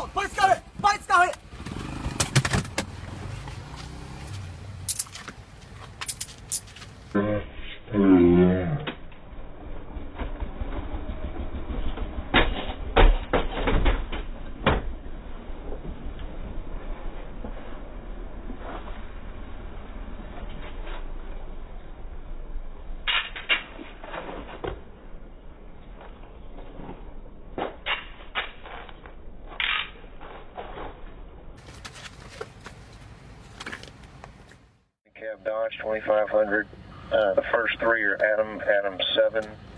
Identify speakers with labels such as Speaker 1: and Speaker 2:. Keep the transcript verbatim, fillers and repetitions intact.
Speaker 1: Hold! Bike's got it! Bike's got it!
Speaker 2: Cab Dodge twenty-five hundred. Uh, the first three are Adam, Adam seven,